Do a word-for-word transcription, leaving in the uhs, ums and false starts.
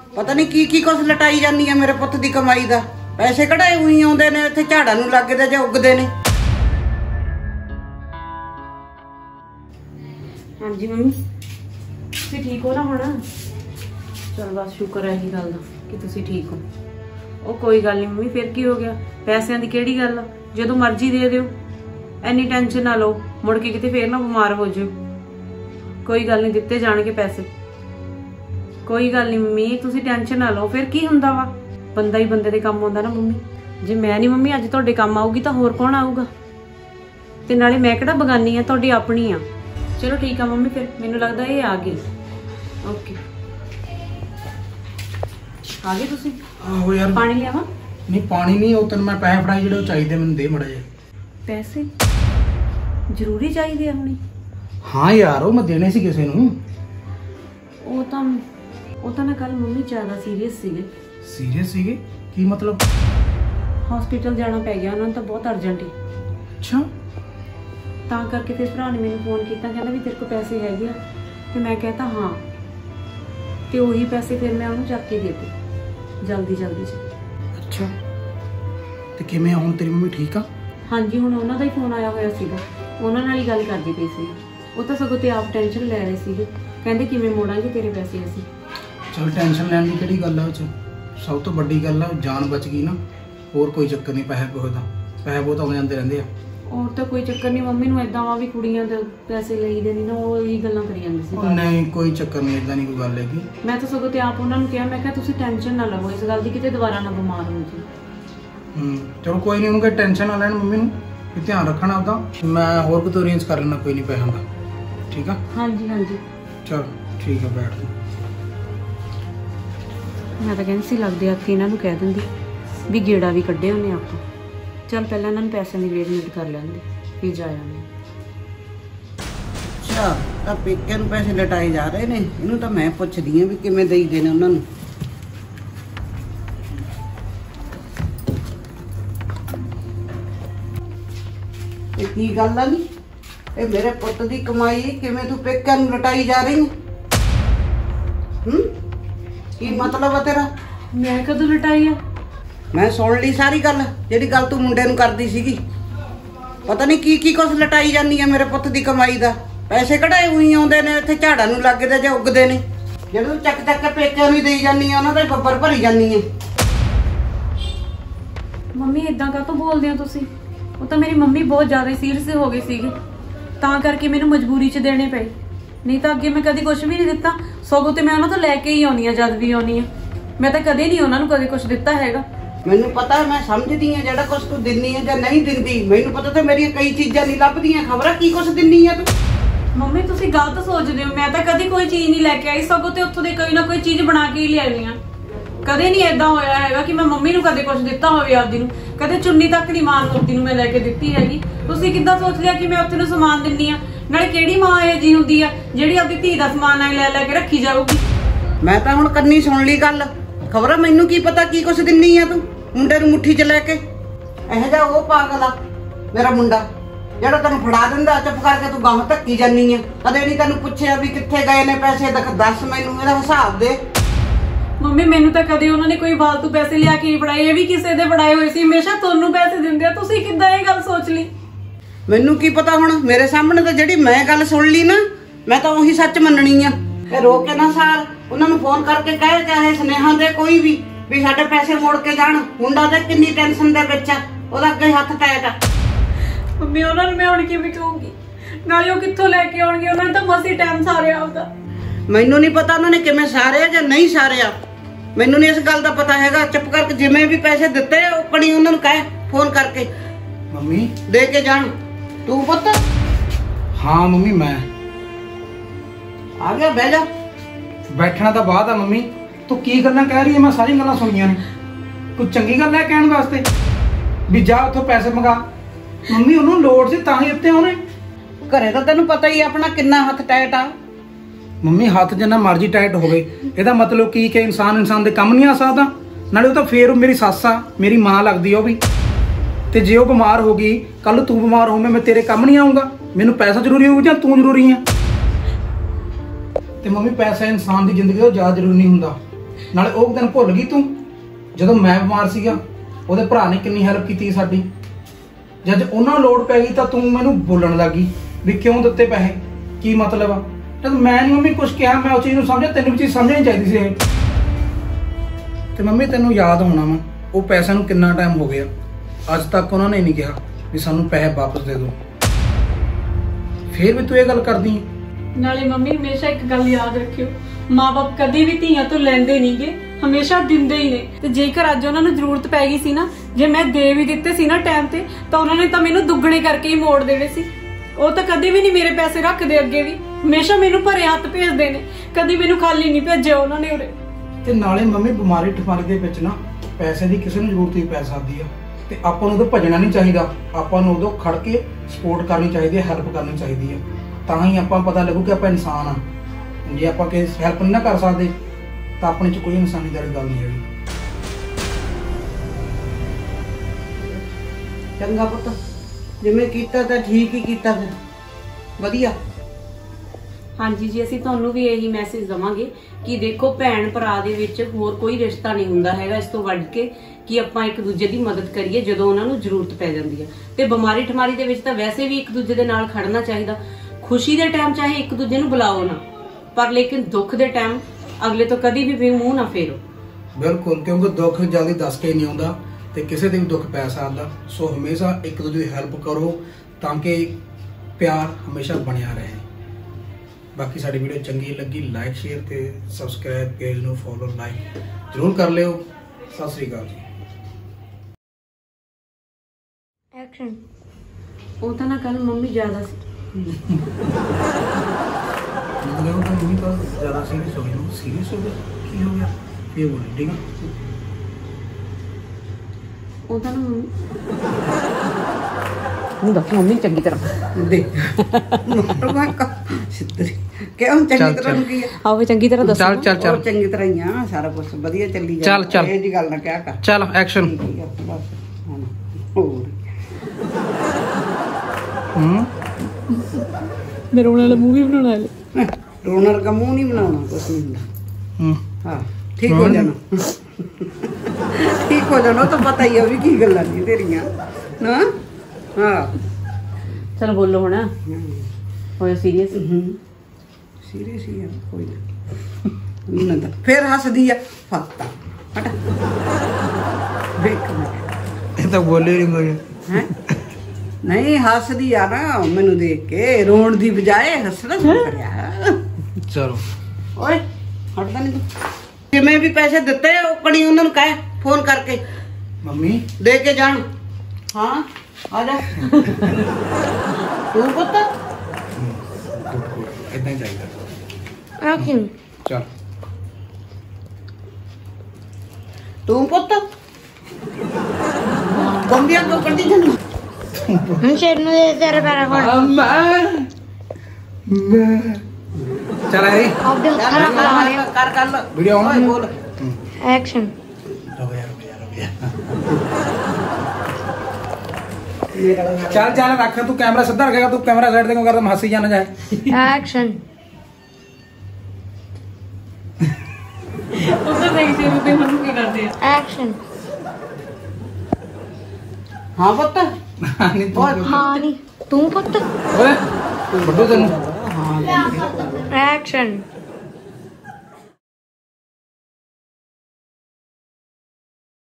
पता नहीं की की कुछ लटाई जानी है मेरे पुत दी कमाई दा। पैसे कढ़ाए हुई आउंदे ने इत्थे झाड़ां नूं लगदे जे उगदे ने। हाँ जी मम्मी तुसीं ठीक हो ना हुण? चल बस शुक्र है इही गल दा कि तुसीं ठीक हो। ਉਹ कोई गल नहीं मम्मी फिर की हो गया, पैसों की किहड़ी गल आ, जदों मर्जी दे दिओ, इन्नी टेंशन ना लो, मुड़ के किते फिर ना बीमार हो जाओ। कोई गल नहीं दिते जाणगे पैसे, कोई गल नहीं मम्मी तुसीं टेंशन ना लो। फिर की हुंदा वा, बंदा ही बंदे दे काम आउंदा ना मम्मी। जे मैं नहीं मम्मी अज तुहाडे काम आऊगी तां होर कौन आऊगा? ते नाले मैं किहड़ा बगानी आ, तुहाडी अपनी आ। चलो ठीक आ मम्मी, फिर मैनूं लगदा ये आ गई। ओके आ गए तुसीं? आहो यार पानी लियावां? नहीं पानी नहीं, ਉਹ ਤੈਨੂੰ ਮੈਂ ਪੈਸੇ ਫੜਾਈ ਜਿਹੜੇ ਚਾਹੀਦੇ ਮੈਨੂੰ ਦੇ ਮੜਾ ਜੇ। ਪੈਸੇ ਜ਼ਰੂਰੀ ਚਾਹੀਦੇ ਆ ਹੁਣੇ? ਹਾਂ ਯਾਰ ਉਹ ਮੈਂ ਦੇਣੇ ਸੀ ਕਿਸੇ ਨੂੰ। ਉਹ ਤਾਂ ਉਹ ਤਾਂ ਨਾ ਕੱਲ ਮੰਮੀ ਜ਼ਿਆਦਾ ਸੀਰੀਅਸ ਸੀਗੇ। ਸੀਰੀਅਸ ਸੀਗੇ? ਕੀ ਮਤਲਬ? ਹਸਪੀਟਲ ਜਾਣਾ ਪੈ ਗਿਆ ਉਹਨਾਂ ਨੂੰ ਤਾਂ ਬਹੁਤ ਅਰਜੈਂਟ ਹੀ। ਅੱਛਾ ਤਾਂ ਕਰਕੇ ਫਿਰ ਭਰਾ ਨੇ ਮੈਨੂੰ ਫੋਨ ਕੀਤਾ, ਕਹਿੰਦਾ ਵੀ ਤੇਰੇ ਕੋਲ ਪੈਸੇ ਹੈਗੇ ਆ? ਤੇ ਮੈਂ ਕਹਤਾ ਹਾਂ, ਤੇ ਉਹੀ ਪੈਸੇ ਫਿਰ ਮੈਂ ਉਹਨੂੰ ਚੱਕ ਕੇ ਦੇ ਦਿੱਤੇ ਜਲਦੀ ਜਲਦੀ ਚ। ਅੱਛਾ ਤੇ ਕਿਵੇਂ ਹੁਣ ਤੇਰੀ ਮੰਮੀ ਠੀਕ ਆ? ਹਾਂਜੀ ਹੁਣ ਉਹਨਾਂ ਦਾ ਹੀ ਫੋਨ ਆਇਆ ਹੋਇਆ ਸੀਗਾ, ਉਹਨਾਂ ਨਾਲ ਹੀ ਗੱਲ ਕਰਦੀ ਪਈ ਸੀ। ਉਹ ਤਾਂ ਸਗੋਂ ਤੇ ਆਪ ਟੈਨਸ਼ਨ ਲੈ ਰਹੇ ਸੀਗੇ, ਕਹਿੰਦੇ ਕਿਵੇਂ ਮੋੜਾਂਗੇ ਤੇਰੇ ਪੈਸੇ ਅਸੀਂ। ਚਲ ਟੈਨਸ਼ਨ ਲੈਣ ਦੀ ਕਿਹੜੀ ਗੱਲ ਆ, ਉਹ ਚ ਸਭ ਤੋਂ ਵੱਡੀ ਗੱਲ ਆ ਜਾਨ ਬਚ ਗਈ ਨਾ, ਹੋਰ ਕੋਈ ਚੱਕਰ ਨਹੀਂ। ਪੈਸੇ ਕੋਈ ਦਾ ਪੈਸੇ ਬਹੁਤ ਆ ਜਾਂਦੇ ਰਹਿੰਦੇ ਆ। और तो कोई चक्कर नहीं, मम्मी नूं इदां वा भी कुड़ियां दे पैसे लईदे नहीं ना, ਉਹ ਇਹੀ ਗੱਲਾਂ ਕਰੀ ਜਾਂਦੀ ਸੀ। ਨਹੀਂ ਕੋਈ ਚੱਕਰ ਨਹੀਂ, ਇਦਾਂ ਨਹੀਂ ਕੋਈ ਗੱਲ ਹੈਗੀ। ਮੈਂ ਤਾਂ ਸਗੋਂ ਤੇ ਆਪ ਉਹਨਾਂ ਨੂੰ ਕਿਹਾ, ਮੈਂ ਕਿਹਾ ਤੁਸੀਂ ਟੈਨਸ਼ਨ ਨਾ ਲਵੋ ਇਸ ਗੱਲ ਦੀ, ਕਿਤੇ ਦੁਬਾਰਾ ਨਾ ਬਿਮਾਰ ਹੋ ਜੀ। ਹੂੰ ਚਲੋ ਕੋਈ ਨਹੀਂ, ਉਹਨੂੰ ਕੋਈ ਟੈਨਸ਼ਨ ਨਾ ਲੈਣ, ਮੰਮੀ ਨੂੰ ਵੀ ਧਿਆਨ ਰੱਖਣਾ ਆਪਦਾ। ਮੈਂ ਹੋਰ ਕਿਤੋਂ ਅਰੇਂਜ ਕਰ ਲੈਣਾ, ਕੋਈ ਨਹੀਂ ਪੈਸਿਆਂ ਦਾ। ਠੀਕ ਆ? ਹਾਂਜੀ ਹਾਂਜੀ ਚਲ ਠੀਕ ਆ, ਬੈਠ ਤੂੰ। ਮੈਂ ਤਾਂ ਕਹਿੰਦੀ ਸੀ ਲੱਗਦੇ ਆ ਕਿ ਇਹਨਾਂ ਨੂੰ ਕਹਿ ਦਿੰਦੀ ਵੀ ਗੇੜਾ ਵੀ ਕੱਢੇ ਉਹਨੇ ਆਪਾਂ। चल पहले इन्होंने पैसे की अरेंजमेंट कर लेंगे फिर जा आने। अच्छा ਤਾਂ ਪੇਕਿਆਂ ਨੂੰ ਪੈਸੇ ਲਟਾਏ ਜਾ ਰਹੇ ਨੇ, ਇਹਨੂੰ ਤਾਂ ਮੈਂ ਪੁੱਛਦੀ ਆਂ ਵੀ ਕਿਵੇਂ ਦੇਈਦੇ ਨੇ ਉਹਨਾਂ ਨੂੰ। ਇਹ ਕੀ ਗੱਲ ਆ ਨੀ, ਇਹ ਮੇਰੇ ਪੁੱਤ ਦੀ ਕਮਾਈ ਕਿਵੇਂ ਤੂੰ ਪੇਕਿਆਂ ਨੂੰ ਲਟਾਈ ਜਾ ਰਹੀ ਹੈ? ਹੂੰ ਕੀ ਮਤਲਬ ਆ ਤੇਰਾ? ਮੈਂ ਕਦੋਂ ਲਟਾਈ ਆ? ਮੈਂ ਸੁਣ ਲਈ ਸਾਰੀ ਗੱਲ, ਜਿਹੜੀ ਗੱਲ ਤੂੰ ਮੁੰਡੇ ਨੂੰ ਕਰਦੀ ਸੀਗੀ। ਪਤਾ ਨਹੀਂ ਕੀ ਕੀ ਕੁਛ ਲਟਾਈ ਜਾਂਦੀ ਆ ਮੇਰੇ ਪੁੱਤ ਦੀ ਕਮਾਈ ਦਾ। ਪੈਸੇ ਕਢਾਏ ਹੋਈ ਆਉਂਦੇ ਨੇ ਇੱਥੇ ਝਾੜਾਂ ਨੂੰ ਲੱਗਦੇ ਜਾਂ ਉਗਦੇ ਨੇ, ਜਿਹੜੇ ਤੂੰ ਚੱਕ ਚੱਕ ਕੇ ਪੇਕਿਆਂ ਨੂੰ ਦੇਈ ਜਾਂਦੀ ਆ, ਉਹਨਾਂ ਦਾ ਬੱਬਰ ਭਰੀ ਜਾਂਦੀ ਆ। ਮੰਮੀ ਇਦਾਂ ਕਾਹਤੋਂ ਬੋਲਦੇ ਹੋ ਤੁਸੀਂ? ਉਹ ਤਾਂ ਮੇਰੀ ਮੰਮੀ ਬਹੁਤ ਜ਼ਿਆਦਾ ਸੀਰੀਅਸ ਹੋ ਗਈ ਸੀਗੀ, ਤਾਂ ਕਰਕੇ ਮੈਨੂੰ ਮਜਬੂਰੀ 'ਚ ਦੇਣੇ ਪਏ। ਨਹੀਂ ਤਾਂ ਅੱਗੇ ਮੈਂ ਕਦੀ ਕੁਝ ਵੀ ਨਹੀਂ ਦਿੱਤਾ, ਸਗੋਂ ਤੇ ਮੈਂ ਉਹਨਾਂ ਤੋਂ ਲੈ ਕੇ ਹੀ ਆਉਣੀ ਆ ਜਦ ਵੀ ਆਉਣੀ ਆ। ਮੈਂ ਤਾਂ ਕਦੇ ਨਹੀਂ ਉਹਨਾਂ ਨੂੰ ਕਦੇ ਕੁਝ ਦਿੱਤਾ ਹੈਗਾ। ਮੈਨੂੰ ਪਤਾ, ਮੈਂ ਸਮਝਦੀ ਆ ਜਿਹੜਾ ਕੁਛ ਤੂੰ ਦਿੰਨੀ ਆ ਜਾਂ ਨਹੀਂ ਦਿੰਦੀ। ਮੈਨੂੰ ਪਤਾ ਤੇ ਮੇਰੀਆਂ ਕਈ ਚੀਜ਼ਾਂ ਨਹੀਂ ਲੱਭਦੀਆਂ, ਖਬਰਾਂ ਕੀ ਕੁਛ ਦਿੰਨੀ ਆ ਤੂੰ। ਮੰਮੀ ਤੁਸੀਂ ਗਲਤ ਸੋਚਦੇ ਹੋ, ਮੈਂ ਤਾਂ ਕਦੀ ਕੋਈ ਚੀਜ਼ ਨਹੀਂ ਲੈ ਕੇ ਆਈ, ਸਗੋਂ ਤੇ ਉੱਥੋਂ ਦੇ ਕੋਈ ਨਾ ਕੋਈ ਚੀਜ਼ ਬਣਾ ਕੇ ਹੀ ਲਿਆਈ ਆ। ਕਦੇ ਨਹੀਂ ਏਦਾਂ ਹੋਇਆ ਹੈਗਾ ਕਿ ਮੈਂ ਮੰਮੀ ਨੂੰ ਕਦੇ ਕੁਝ ਦਿੱਤਾ ਹੋਵੇ ਆਪਦੀ ਨੂੰ। ਕਦੇ ਚੁੰਨੀ ਤੱਕ ਨਹੀਂ ਮਾਂ ਮੂਰਤੀ ਨੂੰ ਮੈਂ ਲੈ ਕੇ ਦਿੱਤੀ ਹੈਗੀ। ਤੁਸੀਂ ਕਿੱਦਾਂ ਸੋਚ ਲਿਆ ਕਿ ਮੈਂ ਉੱਥੇ ਨੂੰ ਸਮਾਨ ਦਿੰਨੀ ਆ? ਨਾਲੇ ਕਿਹੜੀ ਮਾਂ ਇਹ ਜੀ ਹੁੰਦੀ ਆ ਜਿਹੜੀ ਆਪਦੀ ਧੀ ਦਾ ਸਮਾਨ ਐ ਲੈ ਲੈ ਕੇ ਰੱਖੀ ਜਾਊਗੀ? ਮੈਂ ਤਾਂ ਹੁਣ ਕੰਨੀ ਸੁਣ ਲਈ ਗੱਲ, ਖਬਰਾਂ ਮੈਨੂੰ ਕੀ ਪਤਾ ਕੀ ਕੁਛ ਦਿੰਨੀ ਆ ਤੂੰ ਮੁੰਡੇ ਨੂੰ ਮੁੱਠੀ 'ਚ ਲੈ ਕੇ। ਇਹੋ ਜਿਹਾ ਉਹ ਪਾਗਲ ਆ ਮੇਰਾ ਮੁੰਡਾ ਜਿਹੜਾ ਤੈਨੂੰ ਫੜਾ ਦਿੰਦਾ, ਚੁੱਪ ਕਰਕੇ ਤੂੰ ਗਾਹ ਧੱਕੀ ਜਾਨੀ ਆ। ਕਦੇ ਨਹੀਂ ਤੈਨੂੰ ਪੁੱਛਿਆ ਵੀ ਕਿੱਥੇ ਗਏ ਨੇ ਪੈਸੇ, ਦੱਸ ਮੈਨੂੰ ਇਹਦਾ ਹਿਸਾਬ ਦੇ। ਮੰਮੀ ਮੈਨੂੰ ਤਾਂ ਕਦੇ ਉਹਨਾਂ ਨੇ ਕੋਈ ਫਾਲਤੂ ਪੈਸੇ ਲਿਆ ਕੇ ਫੜਾਏ, ਇਹ ਵੀ ਕਿਸੇ ਦੇ ਫੜਾਏ ਹੋਏ ਸੀ। ਹਮੇਸ਼ਾ ਤੁਹਾਨੂੰ ਪੈਸੇ ਦਿੰਦੇ ਆ, ਤੁਸੀਂ ਕਿੱਦਾਂ ਇਹ ਗੱਲ ਸੋਚ ਲਈ? ਮੈਨੂੰ ਕੀ ਪਤਾ, ਹੁਣ ਮੇਰੇ ਸਾਹਮਣੇ ਤਾਂ ਜਿਹੜੀ ਮੈਂ ਗੱਲ ਸੁਣ ਲਈ ਨਾ, ਮੈਂ ਤਾਂ ਉਹੀ ਸੱਚ ਮੰਨਣੀ ਆ। ਇਹ ਰੋ ਕੇ ਨਾ ਸਾਰ ਉਹਨਾਂ ਨੂੰ ਫੋਨ ਕਰਕੇ ਕਹੇ, ਚਾਹੇ ਸੁਨੇਹਾ ਦੇ ਕੋਈ ਵੀ, ਵੀ ਸਾਡੇ ਪੈਸੇ ਮੋੜ ਕੇ ਜਾਣ। ਮੁੰਡਾ ਤੇ ਕਿੰਨੀ ਟੈਨਸ਼ਨ ਦੇ ਵਿੱਚ ਆ, ਉਹਦਾ ਅੱਗੇ ਹੱਥ ਟੈਟ ਆ। ਮੰਮੀ ਉਹਨਾਂ ਨੂੰ ਮੈਂ ਹੁਣ ਕਿਵੇਂ ਕਹੂੰਗੀ? ਨਾਲੇ ਉਹ ਕਿੱਥੋਂ ਲੈ ਕੇ ਆਉਣਗੇ? ਉਹਨਾਂ ਨੇ ਤਾਂ ਮਸੀ ਟਾਈਮ ਸਾਰਿਆ ਆਪਦਾ। ਮੈਨੂੰ ਨਹੀਂ ਪਤਾ ਉਹਨਾਂ ਨੇ ਕਿਵੇਂ ਸਾਰਿਆ ਜਾਂ ਨਹੀਂ ਸਾਰਿਆ, ਮੈਨੂੰ ਨਹੀਂ ਇਸ ਗੱਲ ਦਾ ਪਤਾ ਹੈਗਾ। ਚੁੱਪ ਕਰਕੇ ਜਿਵੇਂ ਵੀ ਪੈਸੇ ਦਿੱਤੇ ਉਹ ਕਣੀ ਉਹਨਾਂ ਨੂੰ ਕਹੇ ਫੋਨ ਕਰਕੇ ਮੰਮੀ ਦੇ ਕੇ ਜਾਣ। ਤੂੰ ਪੁੱਤ? ਹਾਂ ਮੰਮੀ ਮੈਂ ਆ ਗਿਆ, ਬਹਿ ਜਾ। ਬੈਠਣਾ ਤਾਂ ਬਾਅਦ ਆ ਮੰਮੀ, ਤੂੰ ਕੀ ਗੱਲਾਂ ਕਹਿ ਰਹੀ ਹੈ? ਮੈਂ ਸਾਰੀ ਗੱਲਾਂ ਸੁਣੀਆਂ ਨੇ। ਕੋਈ ਚੰਗੀ ਗੱਲ ਹੈ ਕਹਿਣ ਵਾਸਤੇ ਵੀ ਜਾ ਉੱਥੋਂ ਪੈਸੇ ਮੰਗਾ? ਮੰਮੀ ਉਹਨੂੰ ਲੋੜ ਸੀ ਤਾਂ ਹੀ ਉੱਤੇ ਉਹਨੇ। ਘਰੇ ਤਾਂ ਤੈਨੂੰ ਪਤਾ ਹੀ ਆਪਣਾ ਕਿੰਨਾ ਹੱਥ ਟਾਈਟ ਆ। ਮੰਮੀ ਹੱਥ ਜਿੰਨਾ ਮਰਜ਼ੀ ਟਾਈਟ ਹੋਵੇ, ਇਹਦਾ ਮਤਲਬ ਕੀ ਕਿ ਇਨਸਾਨ ਇਨਸਾਨ ਦੇ ਕੰਮ ਨਹੀਂ ਆ ਸਕਦਾ? ਨਾਲੇ ਉਹ ਤਾਂ ਫੇਰ ਮੇਰੀ ਸੱਸ ਆ, ਮੇਰੀ ਮਾਂ ਲੱਗਦੀ ਉਹ ਵੀ। ਤੇ ਜੇ ਉਹ ਬਿਮਾਰ ਹੋ ਗਈ, ਕੱਲ ਤੂੰ ਬਿਮਾਰ ਹੋਵੇਂ, ਮੈਂ ਤੇਰੇ ਕੰਮ ਨਹੀਂ ਆਉਂਗਾ? ਮੈਨੂੰ ਪੈਸਾ ਜ਼ਰੂਰੀ ਹੋਊ ਜਾਂ ਤੂੰ ਜ਼ਰੂਰੀ ਆ? ਤੇ ਮੰਮੀ ਪੈਸਾ ਇਨਸਾਨ ਦੀ ਜ਼ਿੰਦਗੀ ਤੋਂ ਜ਼ਿਆਦਾ ਜ਼ਰੂਰੀ ਨਹੀਂ ਹੁੰਦਾ। ਨਾਲੇ ਉਹ ਦਿਨ ਭੁੱਲ ਗਈ ਤੂੰ ਜਦੋਂ ਮੈਂ ਬਿਮਾਰ ਸੀਗਾ, ਉਹਦੇ ਭਰਾ ਨੇ ਕਿੰਨੀ ਹੈਲਪ ਕੀਤੀ ਸਾਡੀ। ਜਦ ਉਹਨਾਂ ਨੂੰ ਲੋੜ ਪੈ ਗਈ ਤਾਂ ਤੂੰ ਮੈਨੂੰ ਬੋਲਣ ਲੱਗੀ ਵੀ ਕਿਉਂ ਦਿੱਤੇ ਪੈਸੇ, ਕੀ ਮਤਲਬ ਆ? ਜਦ ਮੈਂ ਨੀ ਮੰਮੀ ਕੁਝ ਕਿਹਾ, ਮੈਂ ਉਹ ਚੀਜ਼ ਨੂੰ ਸਮਝਿਆ, ਤੈਨੂੰ ਵੀ ਚੀਜ਼ ਸਮਝਣੀ ਚਾਹੀਦੀ ਸੀ ਇਹ। ਤੇ ਮੰਮੀ ਤੈਨੂੰ ਯਾਦ ਹੋਣਾ ਵਾ ਉਹ ਪੈਸਿਆਂ ਨੂੰ ਕਿੰਨਾ ਟਾਈਮ ਹੋ ਗਿਆ, ਅੱਜ ਤੱਕ ਉਹਨਾਂ ਨੇ ਨਹੀਂ ਕਿਹਾ ਵੀ ਸਾਨੂੰ ਪੈਸੇ ਵਾਪਸ ਦੇ ਦਿਓ, ਫੇਰ ਵੀ ਤੂੰ ਇਹ ਗੱਲ ਕਰਦੀ ਹੈ। ਨਾਲੇ ਮੰਮੀ ਹਮੇਸ਼ਾ ਇੱਕ ਗੱਲ ਯਾਦ ਰੱਖਿਓ, ਮਾਂ-ਬਾਪ ਕਦੇ ਵੀ ਧੀਆਂ ਤੋਂ ਲੈਂਦੇ ਨਹੀਂਗੇ, ਹਮੇਸ਼ਾ ਦਿੰਦੇ ਹੀ ਨੇ। ਤੇ ਜੇਕਰ ਅੱਜ ਉਹਨਾਂ ਨੂੰ ਜ਼ਰੂਰਤ ਪੈ ਗਈ ਸੀ ਨਾ, ਜੇ ਮੈਂ ਦੇ ਵੀ ਦਿੱਤੇ ਸੀ ਨਾ ਟਾਈਮ ਤੇ, ਤਾਂ ਉਹਨਾਂ ਨੇ ਤਾਂ ਮੈਨੂੰ ਦੁੱਗਣੇ ਕਰਕੇ ਹੀ ਮੋੜ ਦੇਣੇ ਸੀ। ਉਹ ਤਾਂ ਕਦੇ ਵੀ ਨਹੀਂ ਮੇਰੇ ਪੈਸੇ ਰੱਖਦੇ, ਅੱਗੇ ਵੀ ਹਮੇਸ਼ਾ ਮੈਨੂੰ ਭਰੇ ਹੱਥ ਭੇਜਦੇ ਨੇ, ਕਦੀ ਮੈਨੂੰ ਖਾਲੀ ਨਹੀਂ ਭੇਜਿਆ ਉਹਨਾਂ ਨੇ ਉਰੇ। ਤੇ ਨਾਲੇ ਮੰਮੀ ਬਿਮਾਰੀ ਠਮਾਰੀ ਦੇ ਵਿੱਚ ਨਾ ਪੈਸੇ ਦੀ ਕਿਸੇ ਨੂੰ ਜ਼ਰੂਰਤ ਹੀ ਪੈ ਸਕਦੀ ਆ, ਤੇ ਆਪਾਂ ਨੂੰ ਉਦੋਂ ਭੱਜਣਾ ਨਹੀਂ ਚਾਹੀਦਾ, ਆਪਾਂ ਨੂੰ ਉਦੋਂ ਖੜ ਕੇ ਸਪੋਰਟ ਕਰਨੀ ਚਾਹੀਦੀ ਹੈ, ਹੈਲਪ ਕਰਨੀ ਚਾਹੀਦੀ ਹੈ। ਤਾਂ ਹੀ ਆਪਾਂ ਪਤਾ ਲੱਗੂ ਕਿ ਆਪਾਂ ਇਨਸਾਨ ਆ। ਜੇ ਆਪਾਂ ਕਿਸੇ ਹੈਲਪ ਨਹੀਂ ਨਾ ਕਰ ਸਕਦੇ ਤਾਂ ਆਪਣੇ 'ਚ ਕੋਈ ਇਨਸਾਨੀਅਤ ਗੱਲ ਨਹੀਂ ਹੈਗੀ। ਚੰਗਾ ਪੁੱਤ, ਜਿਵੇਂ ਕੀਤਾ ਤਾਂ ਠੀਕ ਹੀ ਕੀਤਾ, ਫਿਰ ਵਧੀਆ। ਹਾਂਜੀ ਜੀ, ਅਸੀਂ ਤੁਹਾਨੂੰ ਵੀ ਇਹੀ ਮੈਸੇਜ ਦਵਾਂਗੇ ਕਿ ਦੇਖੋ, ਭੈਣ ਭਰਾ ਦੇ ਵਿੱਚ ਹੋਰ ਕੋਈ ਰਿਸ਼ਤਾ ਨਹੀਂ ਹੁੰਦਾ ਹੈਗਾ ਇਸ ਤੋਂ ਵੱਧ ਕੇ ਕਿ ਆਪਾਂ ਇੱਕ ਦੂਜੇ ਦੀ ਮਦਦ ਕਰੀਏ ਜਦੋਂ ਉਹਨਾਂ ਨੂੰ ਜ਼ਰੂਰਤ ਪੈ ਜਾਂਦੀ ਹੈ। ਤੇ ਬਿਮਾਰੀ ਠਮਾਰੀ ਦੇ ਵਿੱਚ ਤਾਂ ਵੈਸੇ ਵੀ ਇੱਕ ਦੂਜੇ ਦੇ ਨਾਲ ਖੜਨਾ ਚਾਹੀਦਾ। ਖੁਸ਼ੀ ਦੇ ਟਾਈਮ ਚਾਹੇ ਇੱਕ ਦੂਜੇ ਨੂੰ ਬੁਲਾਓ ਨਾ, ਪਰ ਲੇਕਿਨ ਦੁੱਖ ਦੇ ਟਾਈਮ ਅਗਲੇ ਤੋਂ ਕਦੀ ਵੀ ਮੂੰਹ ਨਾ ਫੇਰੋ। ਬਿਲਕੁਲ, ਕਿਉਂਕਿ ਦੁੱਖ ਜਲਦੀ ਦੱਸ ਕੇ ਨਹੀਂ ਆਉਂਦਾ ਤੇ ਕਿਸੇ ਦੇ ਵੀ ਦੁੱਖ ਪੈ ਸਕਦਾ। ਸੋ ਹਮੇਸ਼ਾ ਇੱਕ ਦੂਜੇ ਦੀ ਹੈਲਪ ਕਰੋ ਤਾਂ ਕਿ ਪਿਆਰ ਹਮੇਸ਼ਾ ਬਣਿਆ ਰਹੇ। ਬਾਕੀ ਸਾਡੀ ਵੀਡੀਓ ਚੰਗੀ ਲੱਗੀ, ਲਾਈਕ ਸ਼ੇਅਰ ਤੇ ਸਬਸਕ੍ਰਾਈਬ, ਪੇਜ ਨੂੰ ਫੋਲੋ ਲਾਈਕ ਜ਼ਰੂਰ ਕਰ ਲਿਓ। ਸਤਿ ਸ੍ਰੀ ਅਕਾਲ ਜੀ। ਐਕਸ਼ਨ। ਉਹ ਤਾਂ ਨਾ ਕੱਲ ਮੰਮੀ ਜ਼ਿਆਦਾ ਸੀ, ਮਤਲਬ ਤਾਂ ਮੰਮੀ ਤਾਂ ਜ਼ਿਆਦਾ ਸੀਰੀਅਸ ਹੋ ਗਈ। ਸੀਰੀਅਸ ਹੋ ਗਿਆ? ਕੀ ਹੋ ਗਿਆ? ਇਹ ਬੋਲ ਠੀਕ ਆ। ਉਹ ਤਾਂ ਨਾ ਮੰਮੀ ਨੂੰ ਦੱਸ ਮੰਮੀ ਚੰਗੀ ਤਰ੍ਹਾਂ ਦੇ ਸਿੱਧਰੀ ਕਿਉਂ ਚੰਗੀ ਤਰ੍ਹਾਂ ਨੂੰ ਕੀ ਆ? ਆਵੇ ਚੰਗੀ ਤਰ੍ਹਾਂ ਦੱਸੋ। ਚੱਲ ਚੱਲ ਉਹ ਚੱਲ ਚੰਗੀ ਤਰ੍ਹਾਂ ਹੀ ਆ, ਸਾਰਾ ਕੁਝ ਵਧੀਆ ਚੱਲੀ ਜਾਂਦਾ। ਚੱਲ, ਚੱਲ। ਇਹ ਜੀ ਗੱਲ ਨਾ ਕਿਹਾ ਕਰ। ਚੱਲ ਐਕਸ਼ਨ। ਠੀਕ ਆ, ਬਸ ਹੁਣ ਹੋਰ ਹੂੰ ਮੈਂ ਰੋਣ ਵਾਲਾ ਮੂਵੀ ਬਣਾਉਣਾ ਹੈ। ਰੋਣਰ ਦਾ ਮੂੰਹ ਨਹੀਂ ਬਣਾਉਣਾ, ਕੁਛ ਨਹੀਂ ਹੁੰਦਾ। ਹੂੰ ਹਾਂ, ਠੀਕ ਹੋ ਜਾਣਾ, ਠੀਕ ਹੋ ਜਾਣਾ। ਉਹ ਤਾਂ ਪਤਾ ਹੀ ਆ ਵੀ ਕੀ ਗੱਲਾਂ ਨਹੀਂ ਤੇਰੀਆਂ ਨਾ। ਹਾਂ ਚਲ ਬੋਲੋ ਹੁਣ, ਹੋਇਆ ਸੀਰੀਅਸ। ਸੀਰੀਅਸ ਹੀ ਆ, ਕੋਈ ਨਾ। ਨਾ ਤਾਂ ਫਿਰ ਹੱਸਦੀ ਆ, ਫੱਤਾ ਹਟ ਵੇਖ ਮੈਂ ਇਹ ਤਾਂ ਬੋਲੇ ਨਹੀਂ ਕੋਈ ਹੈ। ਨਹੀਂ ਹੱਸਦੀ ਆ ਨਾ, ਮੈਨੂੰ ਦੇਖ ਕੇ ਰੋਣ ਦੀ ਬਜਾਏ ਹੱਸਣਾ ਸ਼ੁਰੂ ਕਰਿਆ। ਚਲੋ ਓਏ ਹਟਦਾ ਨਹੀਂ ਤੂੰ। ਜਿਵੇਂ ਵੀ ਪੈਸੇ ਦਿੱਤੇ ਉਹ ਕਣੀ ਉਹਨਾਂ ਨੂੰ ਕਹਿ ਫੋਨ ਕਰਕੇ ਮੰਮੀ ਦੇ ਕੇ ਜਾਣ। ਹਾਂ ਆ ਜਾ ਤੂੰ ਪੁੱਤ। ਇਦਾਂ ਹੀ ਚਾਹੀਦਾ। ਐਕਸ਼ਨ। ਚੱਲ ਤੂੰ ਪੁੱਤ ਬੰਬੀਆਂ ਕਿਉਂ ਕੱਢੀ ਜਾਂਦੀ? ਹੁਣ ਸ਼ੇਰ ਨੂੰ ਦੇ ਤੇਰੇ ਪੈਰਾਂ ਕੋਲ ਚੱਲ ਆਈ ਅਬਦੁਲ ਖਰਾ ਕਰਾ ਕਰ ਕਰ ਵੀਡੀਓ ਆਨ। ਓਏ ਬੋਲ। ਐਕਸ਼ਨ। ਰੁਕ ਜਾ ਰੁਕ ਜਾ ਰੁਕ ਜਾ। ਮੇਰਾ ਚੱਲ ਚੱਲ ਰੱਖ, ਤੂੰ ਕੈਮਰਾ ਸਿੱਧਾ ਰੱਖੇਗਾ, ਤੂੰ ਕੈਮਰਾ ਸਾਈਡ ਤੇ ਕਿਉਂ ਕਰਦਾ? ਮੈਂ ਹੱਸੀ ਜਾਣਾ ਜਾਏ। ਐਕਸ਼ਨ। ਉਹ ਤਾਂ ਨਹੀਂ ਸੀ ਰੁਕੇ, ਹੁਣ ਕੀ ਕਰਦੇ ਆ? ਐਕਸ਼ਨ। ਹਾਂ ਪੁੱਤ। ਨਹੀਂ ਤੂੰ ਓਏ ਹਾਂ ਨਹੀਂ ਤੂੰ ਪੁੱਤ। ਓਏ ਵੱਡੋ ਤੈਨੂੰ। ਹਾਂ ਐਕਸ਼ਨ।